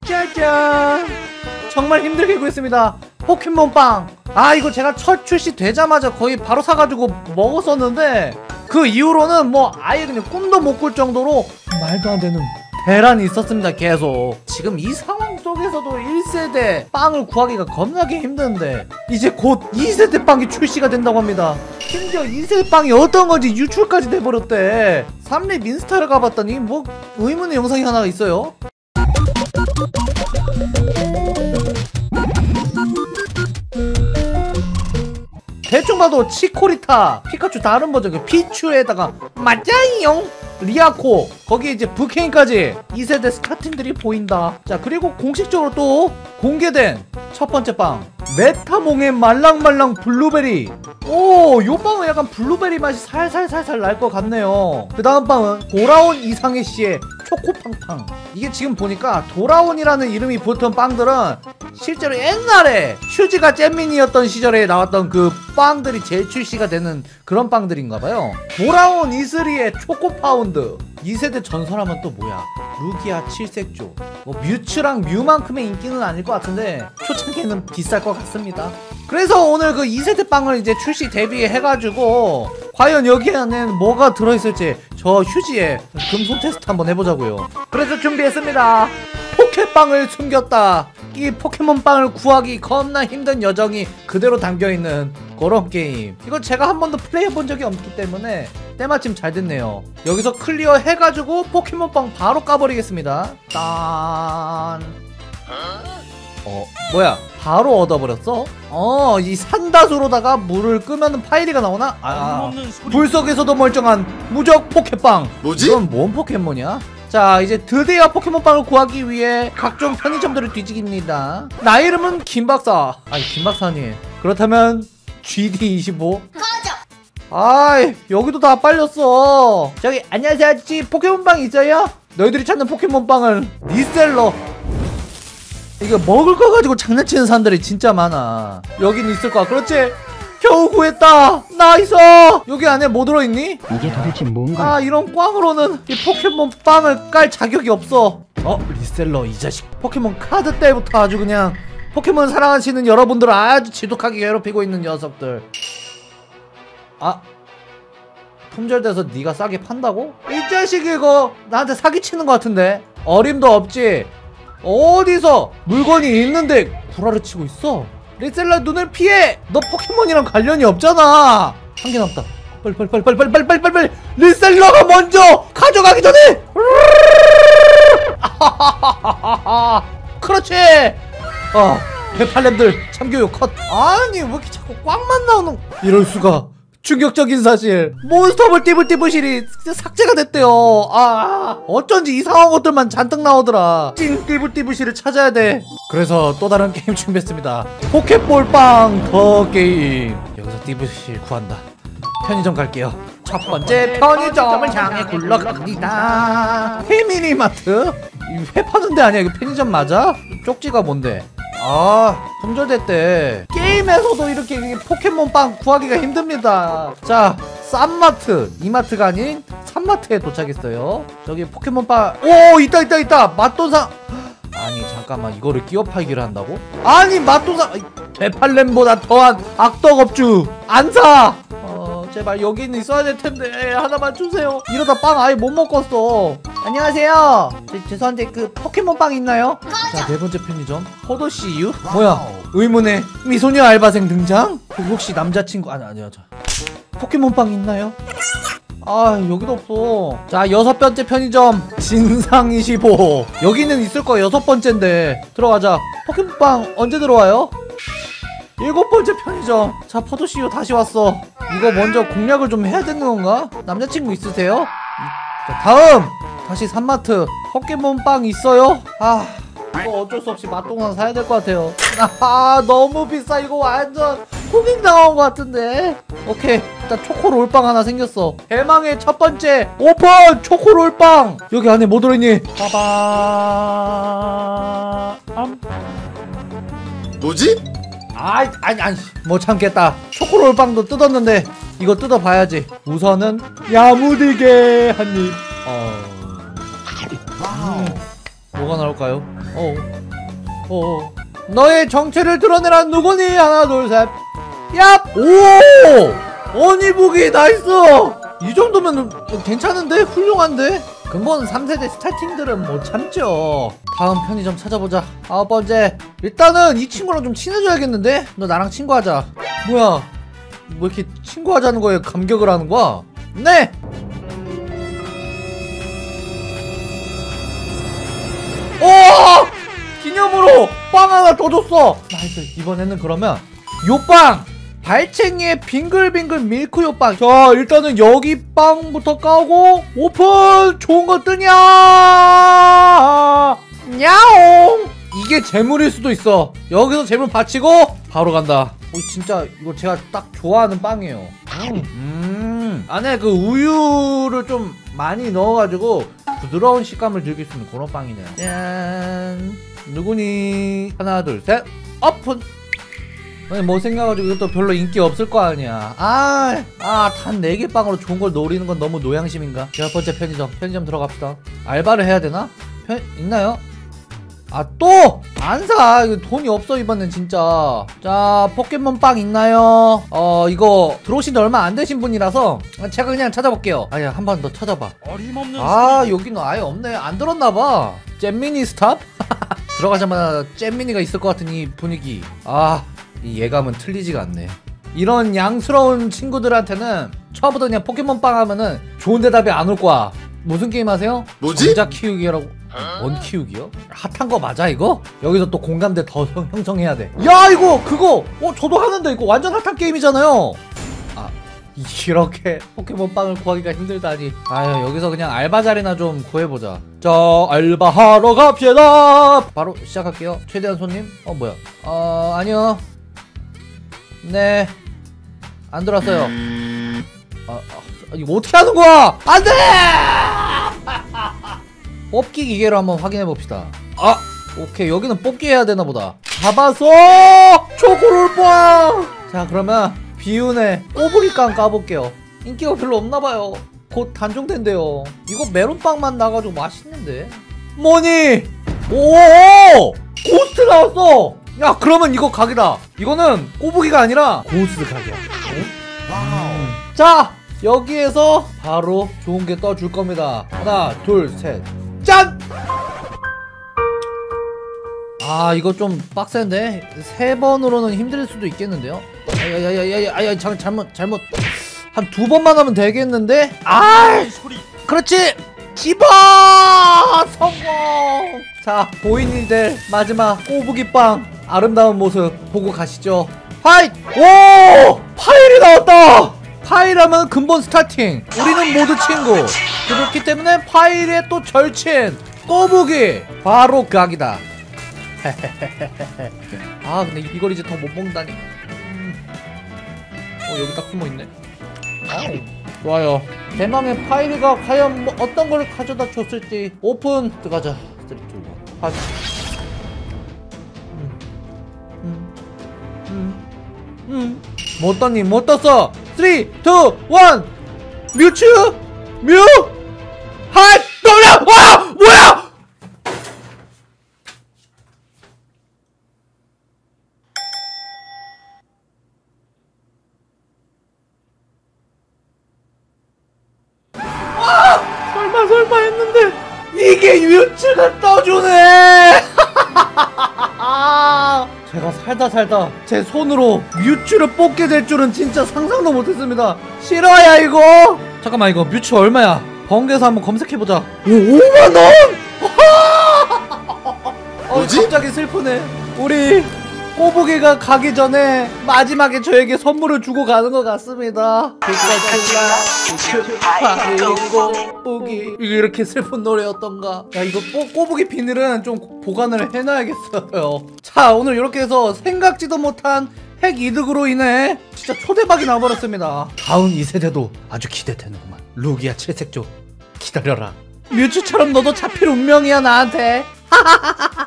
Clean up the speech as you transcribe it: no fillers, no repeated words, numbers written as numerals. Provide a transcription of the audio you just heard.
짜잔! 정말 힘들게 구했습니다. 포켓몬빵. 아, 이거 제가 첫 출시되자마자 거의 바로 사가지고 먹었었는데 그 이후로는 뭐 아예 그냥 꿈도 못 꿀 정도로 말도 안 되는 대란이 있었습니다. 계속. 지금 이 상황 속에서도 1세대 빵을 구하기가 겁나게 힘든데 이제 곧 2세대 빵이 출시가 된다고 합니다. 심지어 2세대 빵이 어떤 건지 유출까지 돼버렸대. 3렙 인스타를 가봤더니 뭐 의문의 영상이 하나가 있어요. 대충 봐도 치코리타 피카츄 다른 버전 그 피츄에다가 맞아요 리아코 거기에 이제 부케인까지 2세대 스타팀들이 보인다. 자, 그리고 공식적으로 또 공개된 첫 번째 빵 메타몽의 말랑말랑 블루베리. 오, 요 빵은 약간 블루베리 맛이 살살살살 날 것 같네요. 그 다음 빵은 돌아온 이상해 씨의 초코팡팡. 이게 지금 보니까 돌아온이라는 이름이 붙은 빵들은 실제로 옛날에 휴지가 잼민이었던 시절에 나왔던 그 빵들이 재출시가 되는 그런 빵들인가봐요. 돌아온 이슬이의 초코파운드. 2세대 전설하면 또 뭐야, 루기아 7색조. 뭐 뮤츠랑 뮤만큼의 인기는 아닐 것 같은데 초창기에는 비쌀 것 같습니다. 그래서 오늘 그 2세대 빵을 이제 출시 대비해가지고 과연 여기 안에는 뭐가 들어있을지 저 휴지에 금손 테스트 한번 해보자고요. 그래서 준비했습니다. 포켓빵을 숨겼다. 이 포켓몬빵을 구하기 겁나 힘든 여정이 그대로 담겨있는 그런 게임. 이거 제가 한 번도 플레이해본 적이 없기 때문에 때마침 잘 됐네요. 여기서 클리어 해가지고 포켓몬빵 바로 까버리겠습니다. 딴. 뭐야, 바로 얻어버렸어? 이 산다수로다가 물을 끄면 파이리가 나오나? 불 속에서도 멀쩡한 무적 포켓빵. 뭐지? 이건 뭔 포켓몬이야? 자, 이제 드디어 포켓몬빵을 구하기 위해 각종 편의점들을 뒤지깁니다. 나 이름은 김박사. 아니, 김박사님, 그렇다면 GD25? 아이, 여기도 다 빨렸어. 저기, 안녕하세요 아저씨, 포켓몬빵 있어요? 너희들이 찾는 포켓몬빵은 리셀러. 이거 먹을 거 가지고 장난치는 사람들이 진짜 많아. 여긴 있을 거야. 그렇지? 겨우 구했다. 나이스. 여기 안에 뭐 들어있니? 이게 도대체 뭔가? 아, 이런 꽝으로는 이 포켓몬 빵을 깔 자격이 없어. 리셀러 이 자식. 포켓몬 카드 때부터 아주 그냥 포켓몬 사랑하시는 여러분들을 아주 지독하게 괴롭히고 있는 녀석들. 아, 품절돼서 네가 싸게 판다고? 이 자식 이거 나한테 사기치는 것 같은데. 어림도 없지. 어디서 물건이 있는데 구라를 치고 있어? 리셀러 눈을 피해! 너 포켓몬이랑 관련이 없잖아. 한 개 남았다. 빨리 리셀러가 먼저 가져가기 전에. 그렇지. 대팔렘들 참교육 컷. 아니, 왜 이렇게 자꾸 꽝만 나오는. 이럴 수가. 충격적인 사실, 몬스터볼 띠불띠부실이 삭제가 됐대요. 어쩐지 이상한 것들만 잔뜩 나오더라. 찐 띠불띠부실을 찾아야 돼. 그래서 또 다른 게임 준비했습니다. 포켓볼빵 더 게임. 여기서 띠부실 구한다. 편의점 갈게요. 첫 번째 편의점을 향해 굴러갑니다. 페미니마트? 회 파는 데 아니야? 이거 편의점 맞아? 쪽지가 뭔데? 품절됐대. 게임에서도 이렇게 포켓몬빵 구하기가 힘듭니다. 자, 쌈마트, 이마트가 아닌 쌈마트에 도착했어요. 저기 포켓몬빵. 오, 있다. 맛돈상. 아니, 잠깐만, 이거를 끼워 팔기를 한다고? 아니, 맛돈상. 대팔렘보다 더한 악덕업주 안 사. 제발 여기는 있어야 될 텐데 하나만 주세요. 이러다 빵 아예 못 먹겠어. 안녕하세요. 죄송한데 그 포켓몬빵 있나요? 자, 네 번째 편의점 포도씨유? 뭐야, 의문의 미소녀 알바생 등장? 혹시 남자친구? 아니요. 포켓몬빵 있나요? 여기도 없어. 자, 여섯 번째 편의점 진상25. 여기는 있을 거야. 여섯 번째인데 들어가자. 포켓몬빵 언제 들어와요? 일곱 번째 편의점. 자, 포도씨유 다시 왔어. 이거 먼저 공략을 좀 해야 되는 건가? 남자친구 있으세요? 자, 다음 다시 산마트. 포켓몬빵 있어요? 이거 어쩔 수 없이 맛동산 사야 될 것 같아요. 너무 비싸. 이거 완전 호갱 당한 것 같은데. 오케이, 일단 초코롤빵 하나 생겼어. 대망의 첫 번째 오픈! 초코롤빵. 여기 안에 뭐 들어있니? 빠밤. 뭐지? 아니, 못 참겠다. 초코롤빵도 뜯었는데 이거 뜯어봐야지. 우선은 야무지게 한입. 뭐가 나올까요? 너의 정체를 드러내라. 누구니? 하나 둘 셋. 얍! 오! 어니북이 나이스! 이 정도면 괜찮은데? 훌륭한데? 근본 3세대 스타팅들은 못 참죠. 다음 편의점 찾아보자. 9번째. 일단은 이 친구랑 좀 친해져야겠는데? 너 나랑 친구하자. 뭐야? 뭐 이렇게 친구하자는 거에 감격을 하는 거야? 네! 오! 기념으로 빵 하나 더 줬어. 나이스. 이번에는 그러면 요빵! 발챙이의 빙글빙글 밀크 요빵. 자, 일단은 여기 빵부터 까고 오픈! 좋은 거 뜨냐? 야옹! 이게 재물일 수도 있어. 여기서 재물 받치고 바로 간다. 진짜 이거 제가 딱 좋아하는 빵이에요. 안에 그 우유를 좀 많이 넣어가지고 부드러운 식감을 즐길 수 있는 그런 빵이네요. 짠! 누구니? 하나 둘 셋 오픈! 아니 못생겨가지고 이것도 별로 인기 없을 거 아니야. 단 4개 빵으로 좋은 걸 노리는 건 너무 노양심인가? 8번째 편의점 들어갑시다. 알바를 해야 되나? 있나요? 또! 안 사! 이거 돈이 없어 이번엔 진짜. 자, 포켓몬 빵 있나요? 이거 들어오신 지 얼마 안 되신 분이라서 제가 그냥 찾아볼게요. 아니야, 한 번 더 찾아봐. 어림없는 여기는 아예 없네. 안 들었나봐. 잼미니 스탑? 들어가자마자 잼미니가 있을 것 같은 이 분위기. 이 예감은 틀리지가 않네. 이런 양스러운 친구들한테는 처음부터 그냥 포켓몬빵 하면은 좋은 대답이 안 올 거야. 무슨 게임 하세요? 뭐지? 정작 키우기라고. 뭔 키우기요? 핫한 거 맞아 이거? 여기서 또 공감대 더 형성해야 돼. 야 이거 그거 저도 하는데 이거 완전 핫한 게임이잖아요. 이렇게 포켓몬빵을 구하기가 힘들다니. 여기서 그냥 알바 자리나 좀 구해보자. 자, 알바하러 갑시다. 바로 시작할게요. 최대한 손님. 뭐야? 아니요. 네, 안 들어왔어요. 이거 어떻게 하는 거야? 안 돼! 뽑기 기계로 한번 확인해 봅시다. 오케이. 여기는 뽑기 해야 되나 보다. 잡았어! 초코롤빵! 자, 그러면 비운의 꼬부기깡 까볼게요. 인기가 별로 없나봐요. 곧 단종된대요. 이거 메론빵만 나가지고 맛있는데. 뭐니? 오! 고스트 나왔어! 야, 그러면 이거 각이다. 이거는 꼬부기가 아니라 고스트 각이야. 자, 여기에서 바로 좋은 게 떠줄 겁니다. 하나, 둘, 셋. 짠! 이거 좀 빡센데? 3번으로는 힘들 수도 있겠는데요? 잘못. 한 2번만 하면 되겠는데? 소리. 그렇지! 집어! 성공! 자, 보인이들 마지막 꼬부기빵 아름다운 모습 보고 가시죠. 파이! 오! 파일이 나왔다! 파일하면 근본 스타팅. 우리는 모두 친구. 그렇기 때문에 파일의 또 절친 꼬부기 바로 각이다. 근데 이걸 이제 더 못 먹다니. 여기 딱 숨어있네. 좋아요. 대망의 파이리가 과연 어떤 걸 가져다 줬을지. 오픈! 들어가자. 3, 2, 1 하자. 못 떴니? 못 떴어! 3, 2, 1 뮤츠! 뮤! 핫! 놀라! 와! 뭐야! 설마 했는데 이게 뮤츠가 떠주네. 제가 살다 제 손으로 뮤츠를 뽑게 될 줄은 진짜 상상도 못했습니다. 싫어야 이거. 잠깐만, 이거 뮤츠 얼마야? 번개에서 한번 검색해보자. 5만원! 뭐지? 갑자기 슬프네. 우리 꼬부기가 가기 전에 마지막에 저에게 선물을 주고 가는 것 같습니다. 꼬부기. 이렇게 슬픈 노래였던가. 야, 이거 꼬부기 비닐은 좀 보관을 해놔야겠어요. 자, 오늘 이렇게 해서 생각지도 못한 핵 이득으로 인해 진짜 초대박이 나와버렸습니다. 다음 2세대도 아주 기대되는구만. 루기아 7색조 기다려라. 뮤츠처럼 너도 잡힐 운명이야 나한테.